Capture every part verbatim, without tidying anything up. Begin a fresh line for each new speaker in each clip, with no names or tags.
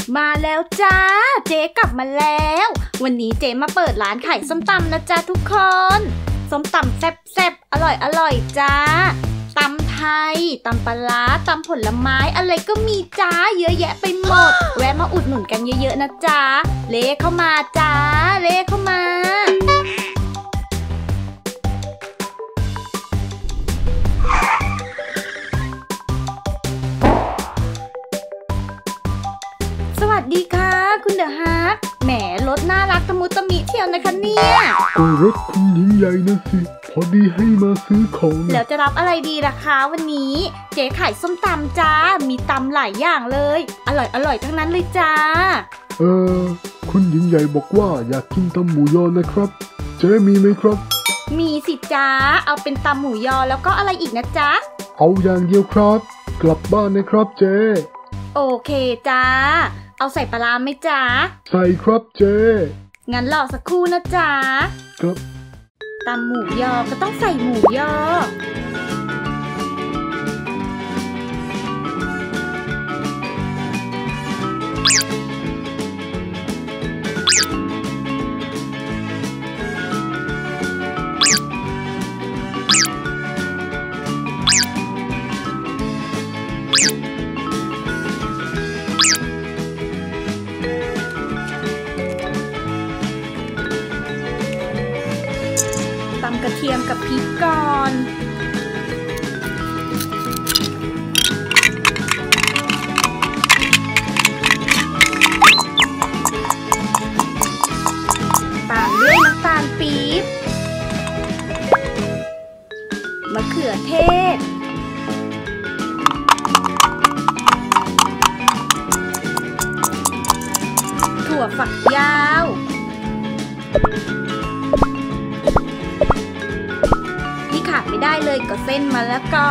มาแล้วจ้าเจ๊กลับมาแล้ววันนี้เจ๊มาเปิดร้านขายส้มตำนะจ้าทุกคนส้มตำแซ่บๆอร่อยอร่อยจ้าตำไทยตำปลาร้าตำผลไม้อะไรก็มีจ้าเยอะแยะไปหมดแวะมาอุดหนุนกันเยอะๆนะจ้าเล่เข้ามาจ้าเล่เข้ามาสวัสดีค่ะคุณเดอะฮาร์กแหมรถน่ารักตะมุตะมิเที่ยวนะคะเนี่ย
ก็รถคุณหญิงใหญ่นะสิพอดีให้มาซื้อของ
แล้วจะรับอะไรดีล่ะคะวันนี้เจ๊ขายส้มตำจ้ามีตำหลายอย่างเลยอร่อยอร่อยทั้งนั้นเลยจ้า
เออคุณหญิงใหญ่บอกว่าอยากกินตำหมูยอนะครับเจ๊มีไหมครับ
มีสิจ้าเอาเป็นตำหมูยอแล้วก็อะไรอีกนะจ๊ะ
เอาอย่างเดียวครับกลับบ้านนะครับเจ๊
โอเคจ้าเอาใส่ปลาร้าไหมจ๊ะ
ใส่ครับเจ๊
งั้นรอสักครู่นะจ๊ะ
ครับ
ตำหมูยอก็ต้องใส่หมูยอตำกระเทียมกับพริกก่อนตามด้วยน้ำตาลปี๊บมะเขือเทศถั่วฝักยาวขาดไม่ได้เลยก็เส้นมะละกอ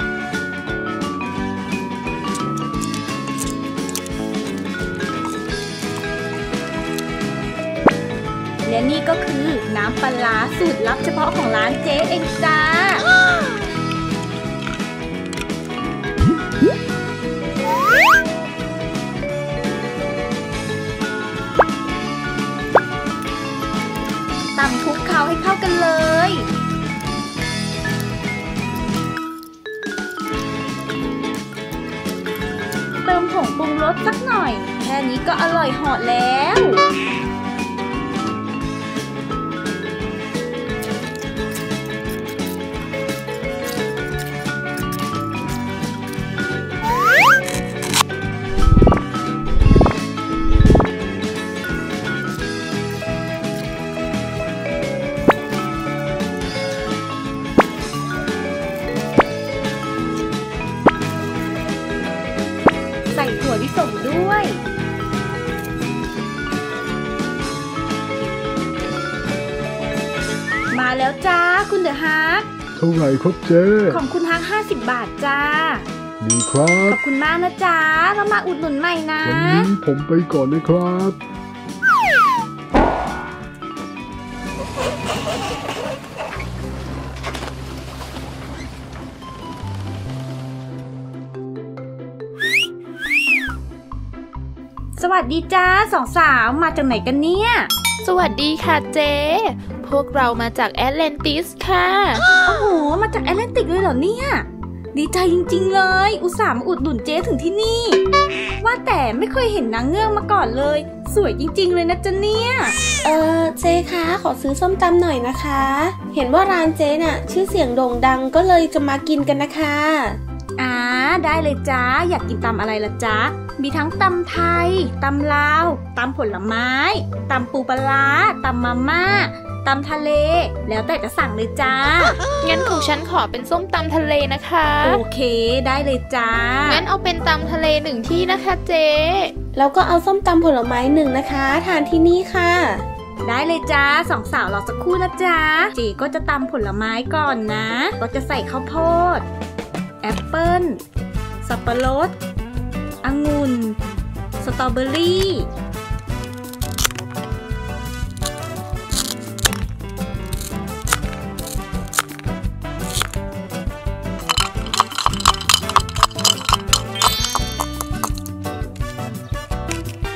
และนี่ก็คือน้ำปลาร้าสูตรลับเฉพาะของร้านเจ๊เองจ้าตำคลุกเคล้าให้เข้ากันเลยเติมผงปรุงรสสักหน่อยแค่นี้ก็อร่อยเหาะแล้วใส่ถั่วลิสงด้วยมาแล้วจ้าคุณเดอะฮาร์ก
เท่าไหร่ครับเจ๊
ของคุณฮาร์กห้าสิบบาทจ้า
ดีครับ
ขอบคุณมากนะจ้าเรามาอุดหนุนใหม่นะ
วันนี้ผมไปก่อนนะครับ
สวัสดีจ้าสองสาวมาจากไหนกันเนี่ย
สวัสดีค่ะเจ๊พวกเรามาจากแอตแลนติสค่ะ
โอ้โหมาจากแอตแลนติกเลยเหรอเนี่ยดีใจจริงๆเลยอุตส่าห์มาอุดหนุนเจ๊ถึงที่นี่ว่าแต่ไม่เคยเห็นนางเงือกมาก่อนเลยสวยจริงๆเลยนะจ๊ะเนี่ย
เออเจ๊คะขอซื้อส้มตำหน่อยนะคะเห็นว่าร้านเจ๊น่ะชื่อเสียงโด่งดังก็เลยจะมากินกันนะคะ
อ่าได้เลยจ้าอยากกินตำอะไรล่ะจ๊ะมีทั้งตำไทยตำลาวตำผลไม้ตำปูปลาตำมาม่าตำทะเลแล้วแต่จะสั่งเลยจ้า
งั้นของฉันขอเป็นส้มตำทะเลนะคะ
โอเคได้เลยจ้า
งั้นเอาเป็นตำทะเลหนึ่งที่นะคะเจ๊
แล้วก็เอาส้มตำผลไม้หนึ่งนะคะทานที่นี่ค่ะ
ได้เลยจ้าสองสาวรอสักครู่นะจ้าเจ๊ก็จะตำผลไม้ก่อนนะก็จะใส่ข้าวโพดแอปเปิ้ลสับปะรดองุ่นสตรอเบอรี่
พ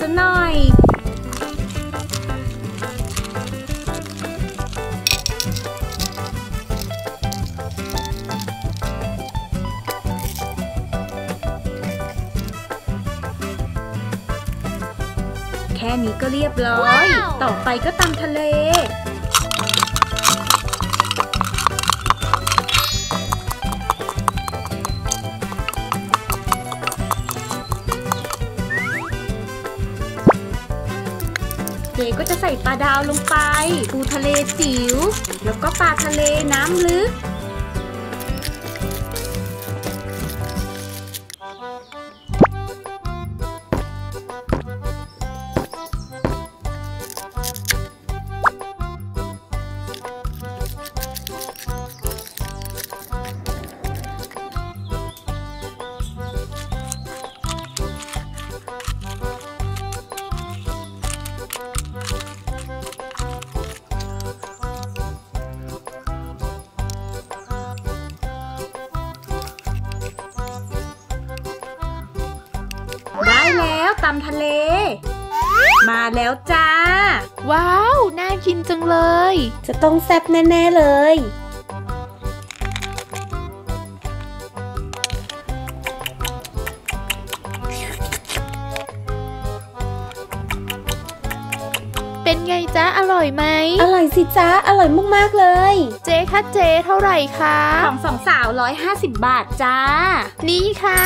ะหน่อยแค่นี้ก็เรียบร้อย wow. ต่อไปก็ตำทะเลเจ๊ก็จะใส่ปลาดาวลงไปปูทะเลจิ๋วแล้วก็ปลาทะเลน้ำลึกได้แล้วตำทะเลมาแล้วจ้า
ว้าวน่ากินจังเลย
จะต้องแซ่บแน่ๆเลย
เป็นไงจ๊ะอร่อยไหม
อร่อยสิจ๊ะอร่อยมากๆเลย
เจ๊คะเจ๊เท่าไหร่คะ
ของสองสาวร้อยห้าสิบบาทจ้า
นี่ค่ะ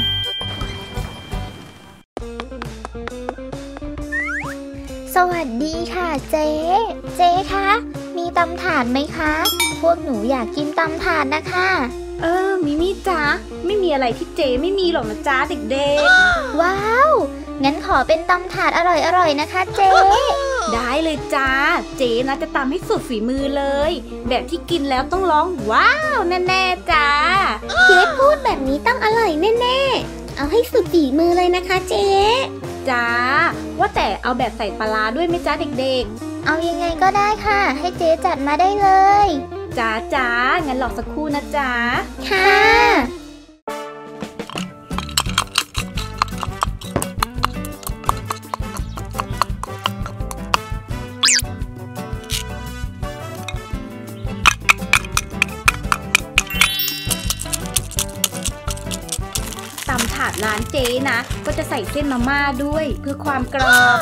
สวัสดีค่ะเจ๊เจ๊คะมีตำถาดไหมคะพวกหนูอยากกินตำถาดนะคะ
เออมิมี่จ๊ะไม่มีอะไรที่เจ๊ไม่มีหรอกนะจ๊ะเด็ก
ๆว้าวงั้นขอเป็นตำถาดอร่อยๆนะคะเจ๊
ได้เลยจ้าเจ๊นะจะตำให้สุดฝีมือเลยแบบที่กินแล้วต้องร้องว้าวแน่ๆจ้า
เจ๊พูดแบบนี้ต้องอร่อยแน่ๆเอาให้สุดฝีมือเลยนะคะเจ๊
จ้าว่าแต่เอาแบบใส่ปลาร้าด้วยไหมจ้าเด็ก
ๆเอายังไงก็ได้ค่ะให้เจ๊จัดมาได้เลย
จ้าจ้างั้นรอสักครู่นะจ้า
ค่ะ
ตำถาดร้านเจ๊นะก็จะใส่เส้นมาม่าด้วยเพื่อความกรอบ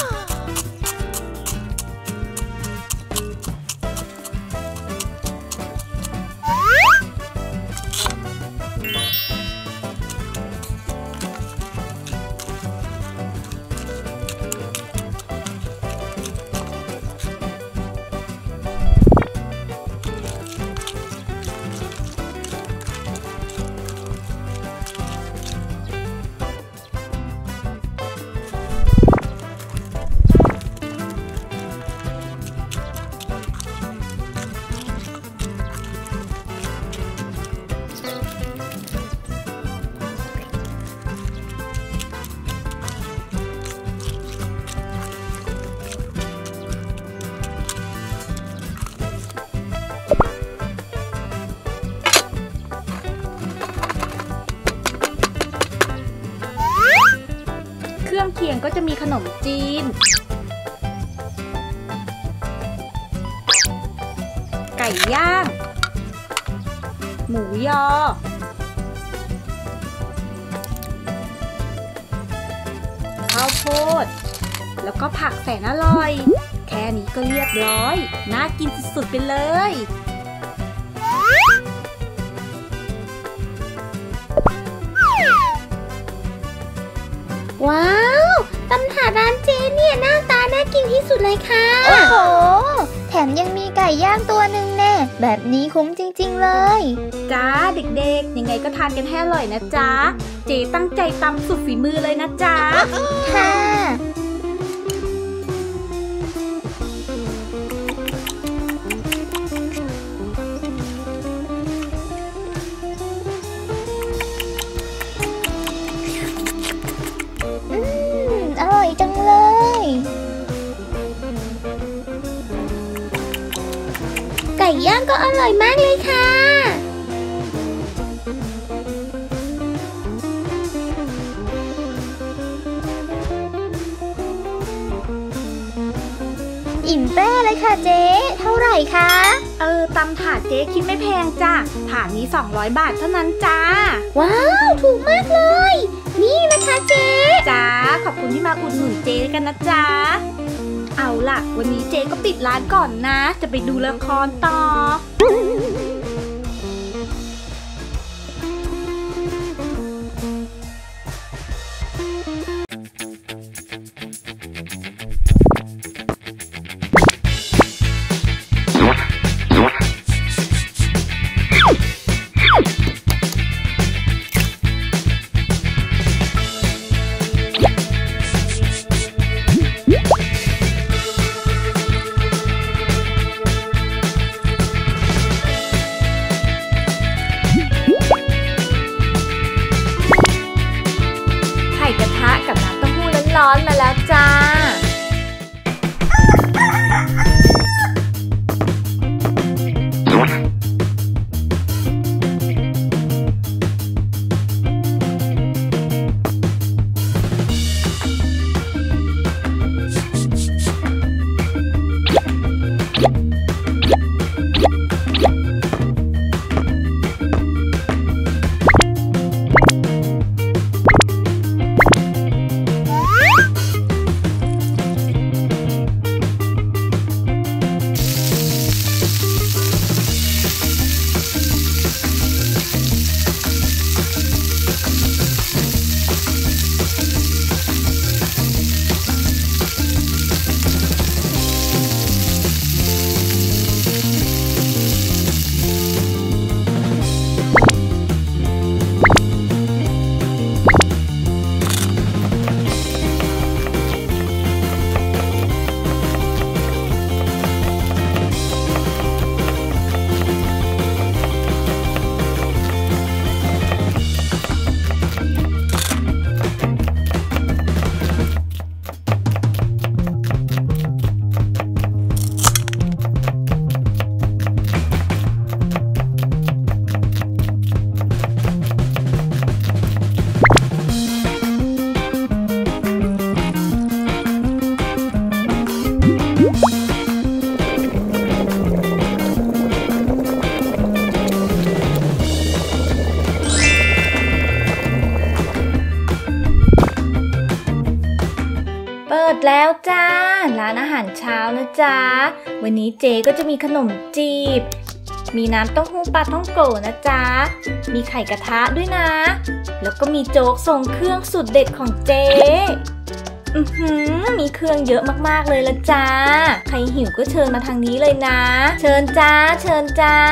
เครื่องเคียงก็จะมีขนมจีนไก่ย่างหมูยอข้าวโพดแล้วก็ผักแสนอร่อยแค่นี้ก็เรียบร้อยน่ากินสุดๆไปเลย
ว้าวตำถาดร้านเจ๊เนี่ยหน้าตาน่ากินที่สุดเลยค่ะ
โอ้โหแถมยังมีไก่ย่างตัวหนึ่งแน่แบบนี้คุ้มจริงๆเลย
จ้าเด็กๆยังไงก็ทานกันให้อร่อยนะจ๊ะเจ๊ตั้งใจตำสุดฝีมือเลยนะจ๊ะ
ค่ะจังเลย
ไก่ย่างก็อร่อยมากเลยค่ะ
อิ่มแป้เลยค่ะเจ๊เท่าไหร่คะ
เออตำถาดเจ๊คิดไม่แพงจ้ะถาดนี้สองร้อยบาทเท่านั้นจ้า
ว้าวถูกมากเลยนี่นะคะเจ๊
จ้าขอบคุณที่มาอุดหนุนเจ๊กันนะจ๊ะเอาล่ะวันนี้เจ๊ก็ปิดร้านก่อนนะจะไปดูละครต่อร้อนมาแล้วจ้าแล้วจ้าร้านอาหารเช้านะจ๊ะวันนี้เจก็จะมีขนมจีบมีน้ำเต้าหู้ปลาท่องโกนะจ๊ะมีไข่กระทะด้วยนะแล้วก็มีโจ๊กทรงเครื่องสุดเด็ดของเจอือหือมีเครื่องเยอะมากๆเลยละจ้าใครหิวก็เชิญมาทางนี้เลยนะเชิญจ้าเชิญจ้า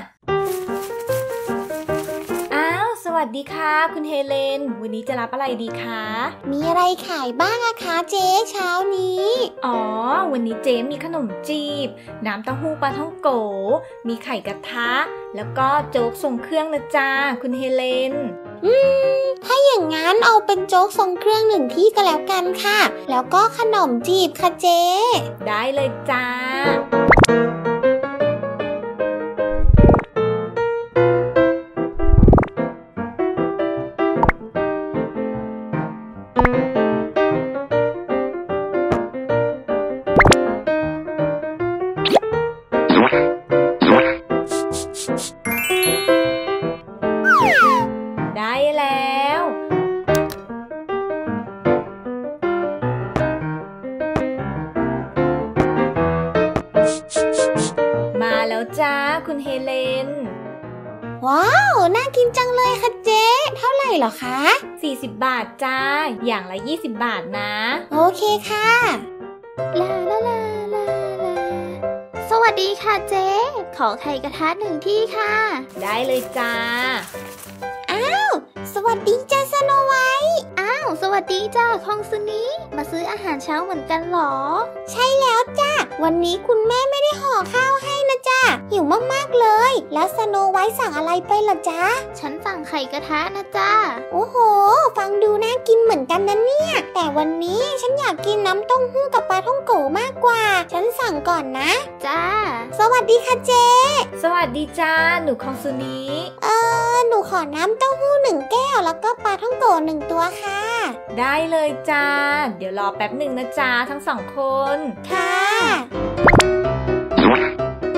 สวัสดีค่ะคุณเฮเลนวันนี้จะรับอะไรดีคะ
มีอะไรขายบ้างอะคะเจ๊เช้านี้
อ๋อวันนี้เจ๊มีขนมจีบน้ำเต้าหู้ปลาท่องโกมีไข่กระทะแล้วก็โจ๊กทรงเครื่องนะจ้าคุณเฮเลน
อืมถ้าอย่างงั้นเอาเป็นโจ๊กทรงเครื่องหนึ่งที่ก็แล้วกันค่ะแล้วก็ขนมจีบค่ะเจ๊
ได้เลยจ้าได้แล้วมาแล้วจ้าคุณเฮเลน
ว้าวน่ากินจังเลยค่ะเจ๊เท่าไหร่เหรอคะ
สี่สิบบาทจ้าอย่างละยี่สิบบาทนะ
โอเคค่ะลาลาลาลาลาสวัสดีค่ะเจ๊ขอไข่กระทะหนึ่งที่ค่ะ
ได้เลยจ้า
อ้าวสวัสดีจ้าสโนไวท์อ้าวสวัสดีจ้าคองซุนิมาซื้ออาหารเช้าเหมือนกันหรอใช่แล้วจ้าวันนี้คุณแม่ไม่ได้ห่อข้าวให้นะจ้าหิวมากๆเลยแล้วสโนไวท์สั่งอะไรไปล่ะจ้าฉันสั่งไข่กระทะนะจ้าโอ้โหฟังดูน่ากินเหมือนกันนะเนี่ยแต่วันนี้ฉันอยากกินน้ำเต้าหู้กับปลาท่องโกมากกว่าฉันสั่งก่อนนะจ้าสวัสดีค่ะเจ๊
สวัสดีจ้าหนูคองซุนิ
เออหนูขอน้ำเต้าหู้หนึ่งแก้วแล้วก็ปลาท่องโกหนึ่งตัวค่ะ
ได้เลยจ้าเดี๋ยวรอแป๊บหนึ่งนะจ้าทั้งสองคน
ค่ะ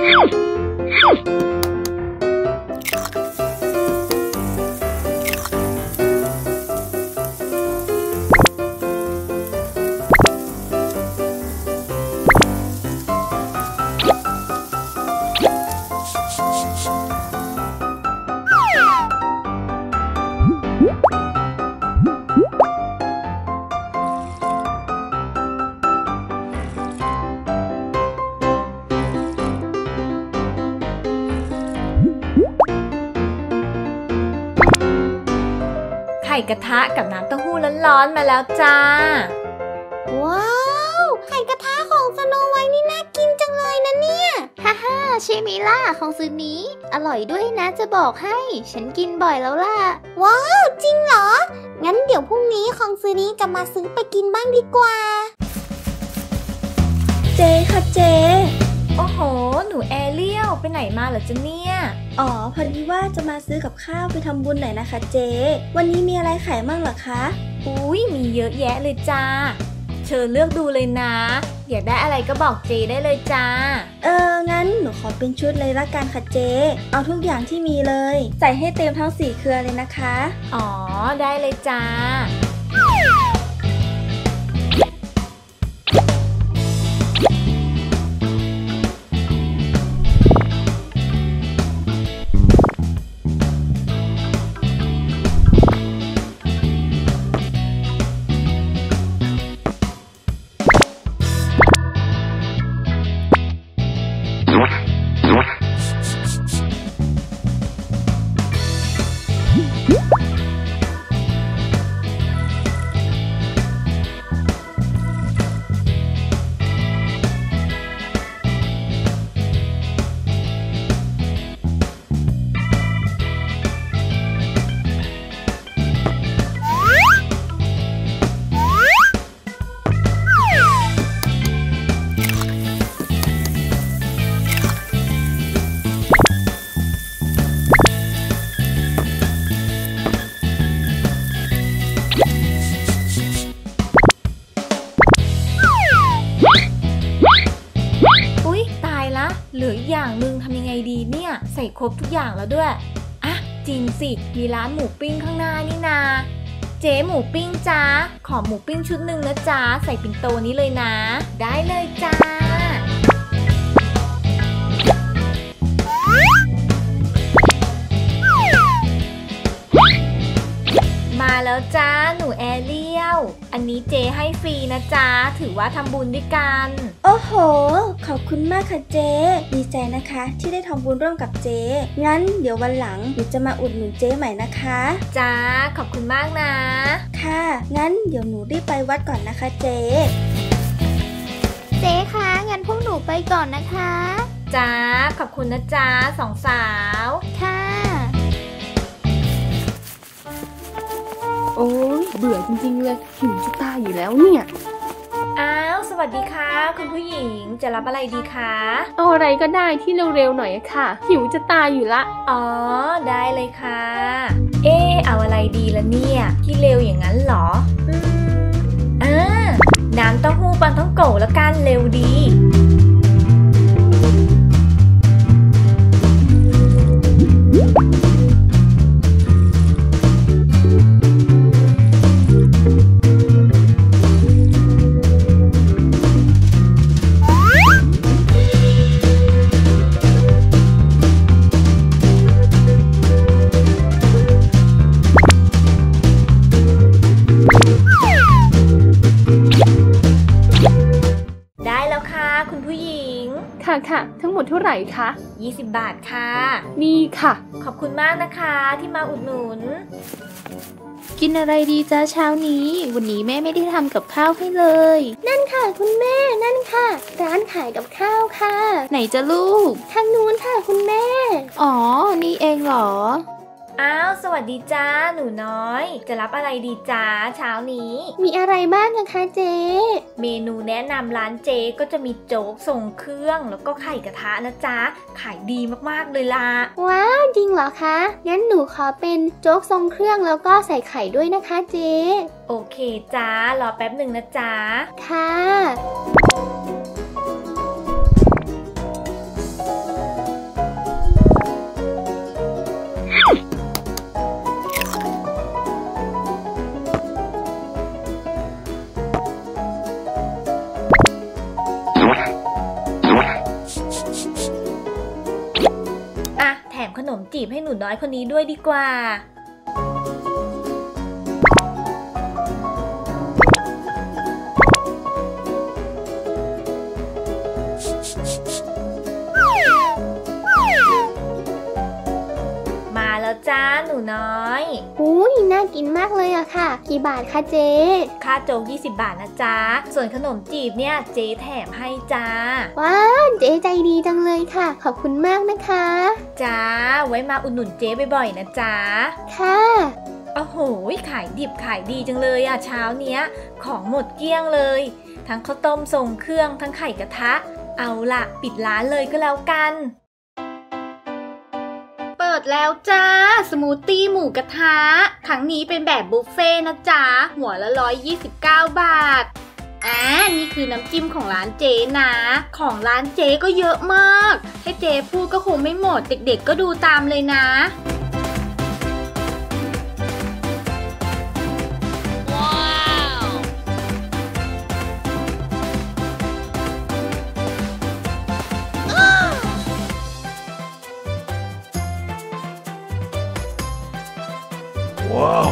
ไข่กระทะกับน้ำเต้าหู้ร้อนๆมาแล้วจ้า
ว้าวไข่กระทะของสโนไวท์นี่น่ากินจังเลยนะเนี่ยฮ่าฮ่าเชมิล่าของซื้อนี้อร่อยด้วยนะจะบอกให้ฉันกินบ่อยแล้วล่ะว้าวจริงเหรองั้นเดี๋ยวพรุ่งนี้ของซื้อนี้จะมาซื้อไปกินบ้างดีกว่า
เจค่ะเจ
โอ้โหหนูแอเรียลไปไหนมาเหรอจ๊ะเนี่ย
อ๋อพอดีว่าจะมาซื้อกับข้าวไปทำบุญหน่อยนะคะเจวันนี้มีอะไรขายมั่งเหรอคะ
อุ้ยมีเยอะแยะเลยจ้าเชิญเลือกดูเลยนะอยากได้อะไรก็บอกเจได้เลยจ้า
เอองั้นหนูขอเป็นชุดเลยละกันค่ะเจเอาทุกอย่างที่มีเลยใส่ให้เต็มทั้งสี่เครือเลยนะคะ
อ๋อได้เลยจ้าเหลืออีกอย่างนึงทำยังไงดีเนี่ยใส่ครบทุกอย่างแล้วด้วยอ่ะจริงสิมีร้านหมูปิ้งข้างหน้านี่นาเจ๊หมูปิ้งจ้าขอหมูปิ้งชุดหนึ่งนะจ้าใส่ปิ่นโตนี้เลยนะได้เลยจ้ามาแล้วจ้าหนูแอเรียลอันนี้เจให้ฟรีนะจ้าถือว่าทำบุญด้วยกัน
โอ้โหขอบคุณมากค่ะเจดีใจนะคะที่ได้ทำบุญร่วมกับเจงั้นเดี๋ยววันหลังหนูจะมาอุดหนุนเจใหม่นะคะ
จ้าขอบคุณมากนะ
ค่ะงั้นเดี๋ยวหนูรีบไปวัดก่อนนะคะเจ
เจคะงั้นพวกหนูไปก่อนนะคะ
จ้าขอบคุณนะจ้าสองสาว
ค่ะ
โอ้ยเบื่อจริงๆเลยหิวจะตายอยู่แล้วเนี่ย
อ้าวสวัสดีค่ะคุณผู้หญิงจะรับอะไรดีคะ
เอาอะไรก็ได้ที่เร็วๆหน่อยค่ะหิวจะตายอยู่ละ
อ๋อได้เลยค่ะเออเอาอะไรดีละเนี่ยที่เร็วอย่างนั้นเหรออืมอ่าน้ำเต้าหู้ปลาท่องโกแล้วกันเร็วดี
ค่ะค่ะทั้งหมดเท่าไหร่คะ
ยี่สิบบาทค่ะ
นี่ค่ะ
ขอบคุณมากนะคะที่มาอุดหนุน
กินอะไรดีจ้าเช้านี้วันนี้แม่ไม่ได้ทำกับข้าวให้เลย
นั่นค่ะคุณแม่นั่นค่ะร้านขายกับข้าวค่ะ
ไหนจะลูก
ทางนู้นค่ะคุณแม่
อ๋อนี่เองเหรอ
อ้าวสวัสดีจ้าหนูน้อยจะรับอะไรดีจ้าเช้านี้
มีอะไรบ้างนะคะเจ๊
เมนูแนะนำร้านเจ๊ก็จะมีโจ๊กทรงเครื่องแล้วก็ไข่กระทะนะจ๊ะขายดีมากๆเลยล่ะ
ว้าวจริงเหรอคะงั้นหนูขอเป็นโจ๊กทรงเครื่องแล้วก็ใส่ไข่ด้วยนะคะเจ๊
โอเคจ้ารอแป๊บหนึ่งนะจ๊ะ
ค่ะ
มขนมจีบให้หนูน้อยคนนี้ด้วยดีกว่ามาแล้วจ้าหนูน้อย
อุ้ยน่ากินมากเลยอะค่ะกี่บาทคะเจ๊
ค่าโจ๊กยี่สิบบาทนะจ๊ะส่วนขนมจีบเนี่ยเจ๊แถมให้จ้า
ว้าวเจ๊ใจดีจังเลยค่ะขอบคุณมากนะคะ
จ้าไว้มาอุดหนุนเจ๊บ่อยๆนะจ๊ะ
ค่ะ
โอ้โหขายดิบขายดีจังเลยอะเช้าเนี้ยของหมดเกลี้ยงเลยทั้งข้าวต้มทรงเครื่องทั้งไข่กระทะเอาล่ะปิดร้านเลยก็แล้วกันเปิดแล้วจ้าสมูทตี้หมูกระทะครั้งนี้เป็นแบบบุฟเฟ่นะจ๊ะหัวละร้อยยี่สิบเก้าบาทอ่านี่คือน้ำจิ้มของร้านเจ๊นะของร้านเจ๊ก็เยอะมากให้เจ๊พูดก็คงไม่หมดเด็กๆก็ดูตามเลยนะ
ว้าว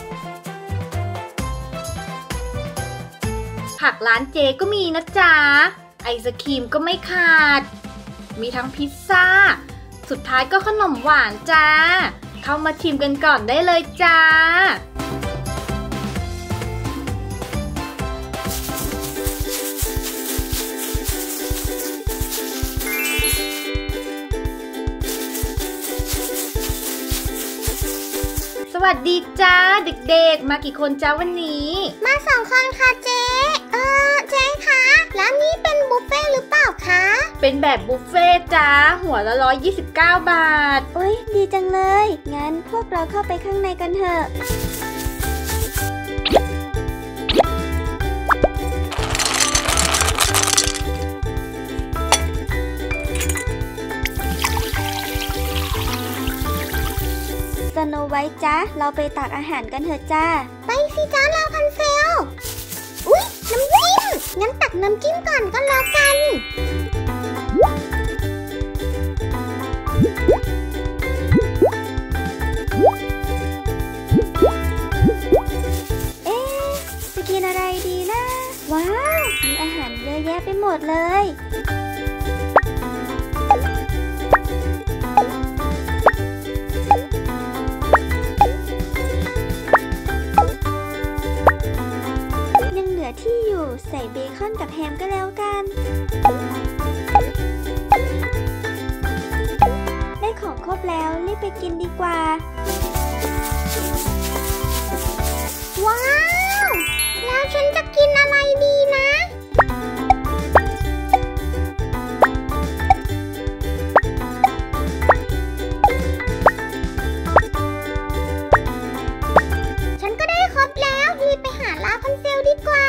ผักร้านเจก็มีนะจ๊ะไอศครีมก็ไม่ขาดมีทั้งพิซซ่าสุดท้ายก็ขนมหวานจ้าเข้ามาชิมกันก่อนได้เลยจ้าสวัสดีจ้าเด็กๆมากี่คนจ้าวันนี้
มาสองคนค่ะเจ๊เออเจ๊คะแล้วนี่เป็นบุฟเฟ่หรือเปล่าคะ
เป็นแบบบุฟเฟ่จ้าหัวละร้อยยี่สิบเก้าบาท
โอ้ยดีจังเลยงั้นพวกเราเข้าไปข้างในกันเถอะสโนไวท์จ้าเราไปตักอาหารกันเถอะจ้า
ไปสิจ้าลาพันเซลอุ๊ยน้ำจิ้มงั้นตักน้ำจิ้มก่อนก็แล้วกัน
เอ๊ะจะกินอะไรดีนะว้าวมีอาหารเยอะแยะไปหมดเลยที่อยู่ใส่เบคอนกับแฮมก็แล้วกันได้ของครบแล้วรีบไปกินดีกว่า
ว้าวแล้วฉันจะกินอะไรดีนะฉันก็ได้ครบแล้วรีบไปหาลาพันเซลดีกว่า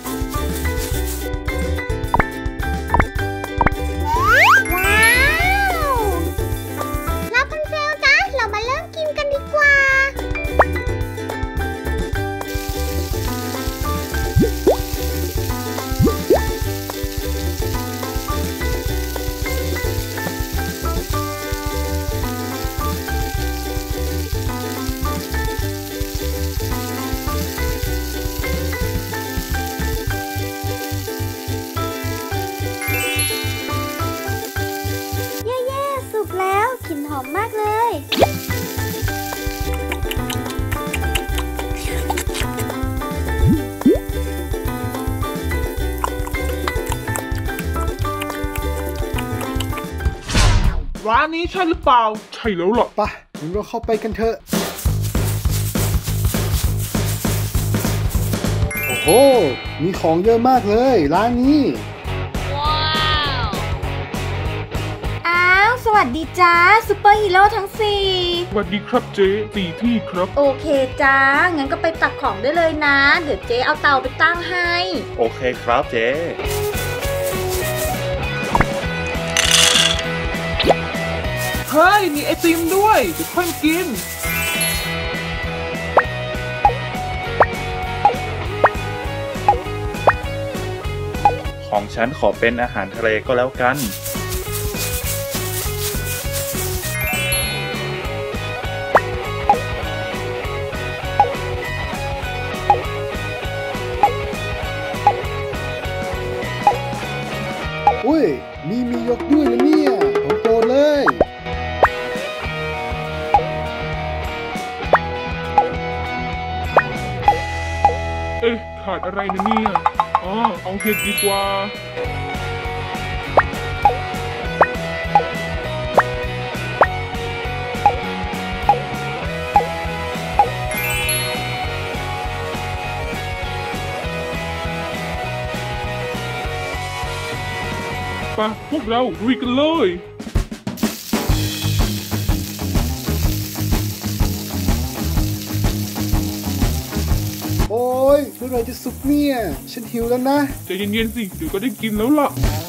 มากเลย
ร้านนี้ใช่หรือเปล่าใช่แล้วหรอปะงั้นก็เข้าไปกันเถอะโอ้โหมีของเยอะมากเลยร้านนี้
สวัสดีจ้าซุปเปอร์ฮีโร่ทั้งสี่
สวัสดีครับเจ๊สี่ที่ครับ
โอเคจ้างั้นก็ไปตักของได้เลยนะเดี๋ยวเจ๊เอาเตาไปตั้งให้
โอเคครับเจ๊
เฮ้ยมีไอติมด้วยเดี๋ยวค่อยกิน
ของฉันขอเป็นอาหารทะเลก็แล้วกัน
ขาดอะไรนะเนี่ยอ๋อเอาเห็ดดีกว่าไปพวกเราลุยกันเลย
โอ้ยเมื่อไรจะสุกเนี่ยฉันหิวแล้วนะ
ใจเย็นๆสิเดี๋ยวก็ได้กินแล้วล่ะ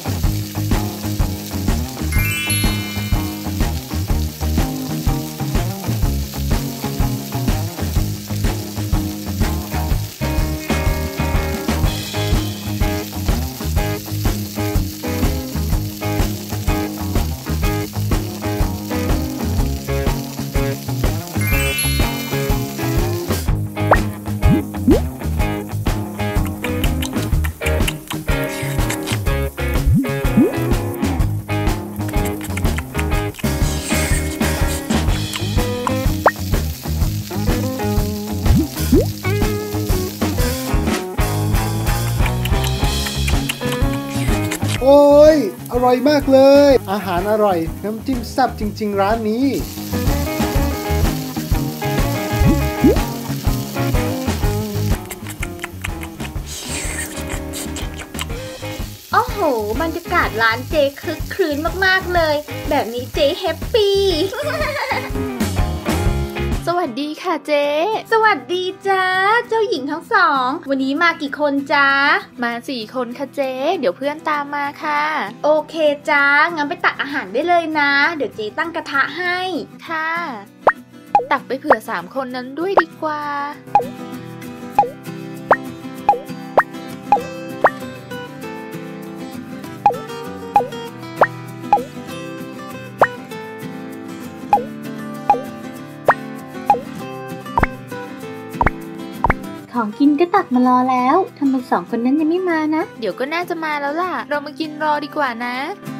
โอ้ยอร่อยมากเลยอาหารอร่อยน้ำจิ้มแซ่บจริงๆร้านนี้
โอ้โหบรรยากาศร้านเจ๊คลึกครื้นมากๆเลยแบบนี้เจ๊แฮปปี้
สวัสดีค่ะเจ๊
สวัสดีจ้าเจ้าหญิงทั้งสองวันนี้มากี่คนจ้า
มาสี่คนค่ะเจ๊เดี๋ยวเพื่อนตามมาค่ะ
โอเคจ้างั้นไปตักอาหารได้เลยนะเดี๋ยวเจ๊ตั้งกระทะให้
ค่ะตักไปเผื่อสามคนนั้นด้วยดีกว่า
ของกินก็ตักมารอแล้วทำไมสองคนนั้นยังไม่มานะ
เดี๋ยวก็น่าจะมาแล้วล่ะเรามากินรอดีกว่านะ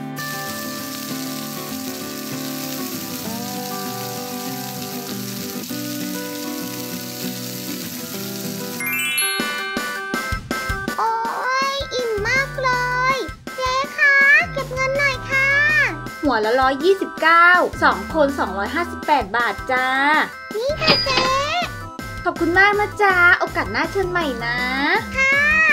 โอ้ยอิ่มมากเลยเจ๊คะเก็บเงินหน่อยค่ะ
หัวละร้อยยี่สิบเก้าสองคนสองร้อยห้าสิบแปดบาทจ้า
นี่ค่ะเจ๊
ขอบคุณมากนะจ๊ะโอกาสหน้าเชิญใหม่นะ
ค่ะ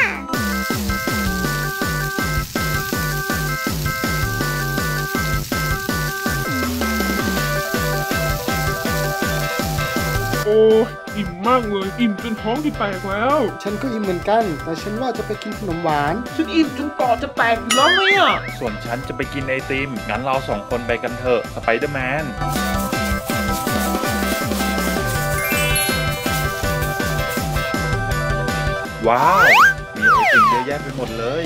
โอ้อิ่มมากเลยอิ่มจนท้องจะแตกแล้ว
ฉันก็อิ่มเหมือนกันแต่ฉันว่าจะไปกินขนมหวาน
ฉันอิ่มจนกอจะแตกอยู่แล้วเนี่ย
ส่วนฉันจะไปกินไอติมงั้นเราสองคนไปกันเถอะสไปเดอร์แมนว้าวมีไอติมเยอะแยะไปหมดเลย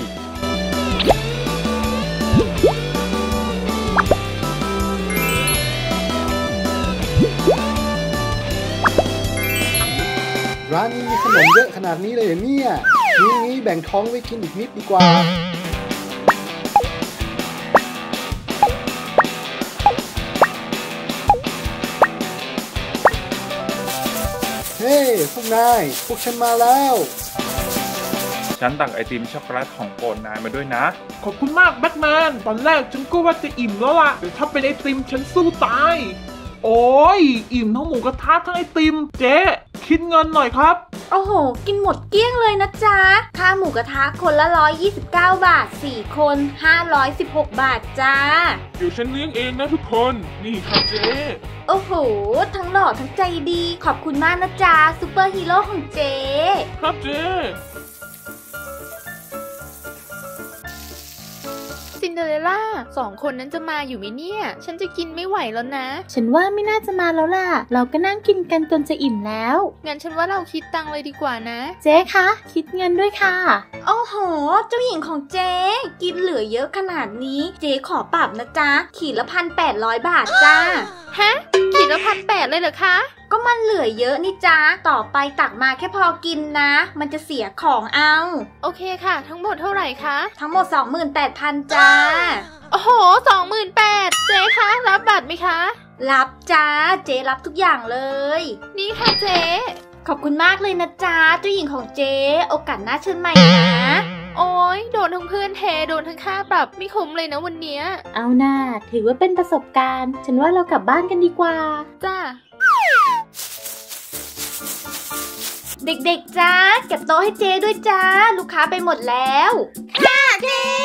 ร้านนี้มีขนมเยอะขนาดนี้เลยเหรอเนี่ยนี่งี้แบ่งท้องไว้กินอีกนิดดีกว่าเฮ้พวกนายพวกฉันมาแล้ว
ฉันตักไอติมช็อกโกแลตของโปรดนายมาด้วยนะ
ขอบคุณมากแบทแมนตอนแรกฉันก็ว่าจะอิ่มแล้วล่ะแต่ถ้าเป็นไอติมฉันสู้ตายโอ้ยอิ่มทั้งหมูกระทะทั้งไอติมเจ๊คิดเงินหน่อยครับ
โอ้โหกินหมดเกลี้ยงเลยนะจ๊ะค่าหมูกระทะคนละร้อยยี่สิบเก้าบาทสี่คนห้าร้อยสิบหกบาทจ้า
เดี๋ยวฉันเลี้ยงเองนะทุกคนนี่ครับเจ๊
โอ้โหทั้งหล่อทั้งใจดีขอบคุณมากนะจ๊ะซูเปอร์ฮีโร่ของเจ๊
ครับเจ๊
ซินเดอเรลล่าสองคนนั้นจะมาอยู่ไหมเนี่ยฉันจะกินไม่ไหวแล้วนะ
ฉันว่าไม่น่าจะมาแล้วล่ะเราก็นั่งกินกันจนจะอิ่มแล้ว
งั้นฉันว่าเราคิดตังค์เลยดีกว่านะ
เจ๊คะคิดเงินด้วยค่ะโอ้โหเจ้าหญิงของเจ๊กินเหลือเยอะขนาดนี้เจ๊ขอปรับนะจ๊ะขีดละพันแปดร้อยบาทจ้า
ฮะขีดละพันแปดเลยเหรอคะ
ก็มันเหลือเยอะนี่จ้าต่อไปตักมาแค่พอกินนะมันจะเสียของเอา
โอเคค่ะทั้งหมดเท่าไหร่คะ
ทั้งหมด สองหมื่นแปดพัน จ้า
โอ้โห สองหมื่นแปดพัน เจ๊คะรับบัตรไหมคะ
รับจ้าเจ๊รับทุกอย่างเลย
นี่ค่ะเจ๊
ขอบคุณมากเลยนะจ๊ะเจ้าหญิงของเจ๊โอกาสหน้าเชิญใหม่นะ
โอ้ยโดนทั้งเพื่อนเทโดนทั้งค่าปรับไม่คุ้มเลยนะวันเนี้ย
เอาหน้าถือว่าเป็นประสบการณ์ฉันว่าเรากลับบ้านกันดีกว่า
จ้า
เด็กๆจ้าเก็บโต๊ะให้เจ๊ด้วยจ้าลูกค้าไปหมดแล้วค่ะเจ๊